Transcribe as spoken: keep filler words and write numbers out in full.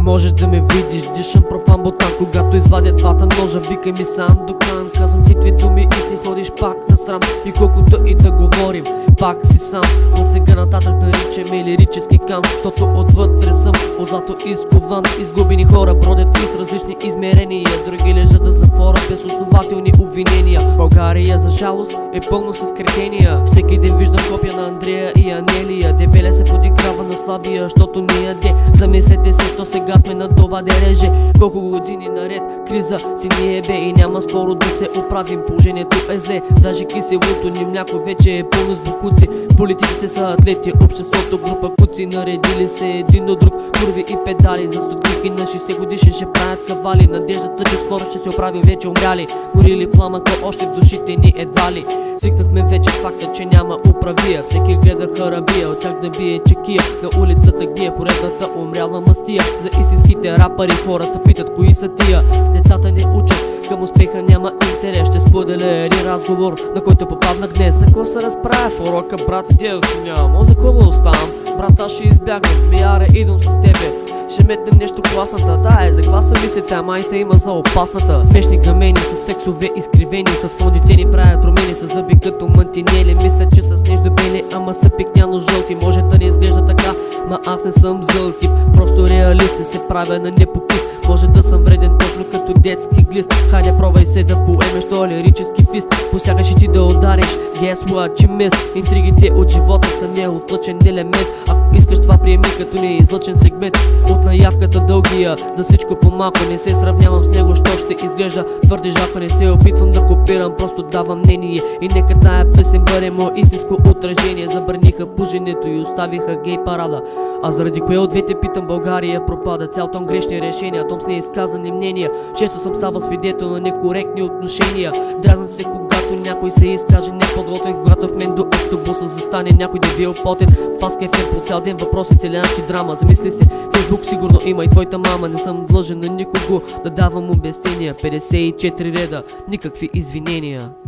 можеш да ме видиш, дишам пропан ботан, когато извадя двата ножа. Викай ми сам до кран, казвам ти две думи и си ходиш пак насрам. И колкото и да говорим, пак си сам. От сега нататък наричаме лирически кан, защото отвътре съм от злато изкован. Изгубени хора бродят из различни измерения, други лежат в затвора без основателни обвинения. България за жалост е пълно с кретения. Всеки ден виждам копия на Андрея и Анелия. Дебеля се подиграва на слабия, защото не яде. Замислете се, що сега сме на това дереже. Колко години наред криза си ни ебе и няма скоро да се оправим. Положението е зле, даже киселото ни мляко вече е пълно с бокуци. Политиците са атлети, обществото група куци. Наредили се един до друг курви и педали. За стотинки на шейсет годишни ще правят кавали. Надеждата, че скоро ще се оправим, вече умряли. Горили пламъка още в душите ни едва ли. Свикнахме вече с факта, че няма управия. Всеки гледа харабия, от чак да бие чекия. На улицата гния поредната умряла мастия. За истинските рапъри хората питат кои са тия. Децата не учат, към успеха няма интерес. Ще споделя един разговор, на който попаднах днес. За ко се разправя в урока, брат, идея си нямам. За коло оставам, брат, аз ще избягам. Мияре, идвам с тебе, ще метнем нещо класната. Да, е за класа мислите, ама и се има за опасната. Смешни гамени с фексове изкривени, с фондите ни правят промени, с зъби като мантинели. Мислят, че с нежно бели, ама са пикняно жълти. Може да не изглежда така, ма аз не съм зъл тип. Просто реалист, не се правя на непокист. Може да съм вреден точно като детски глист. Хайде пробвай се да поемеш то лирически фист. Посягаш и ти да удариш, guess what you miss. Интригите от живота са неотлъчен елемент. Ако искаш това приеми като неизлъчен сегмент от наявката дългия. За всичко по-малко, не се сравнявам с него, що ще изглежда твърде жако. Не се опитвам да копирам, просто давам мнение. И нека тая песен бъде мое истинско отражение. Забраниха пушенето и оставиха гей парада. А заради кое от двете питам, България пропада. Цял тон грешни решения, том с неизказани мнения. Често съм ставал свидетел на некоректни отношения. Дразна се когато някой се изкаже неподготвен, когато в мен до автобуса застане някой дебил потен. Фаст кефен по цял ден въпроси, целящи драма. Замисли се, Фейсбук сигурно има и твоята мама. Не съм длъжен на никого да давам обяснения. петдесет и четири реда, никакви извинения.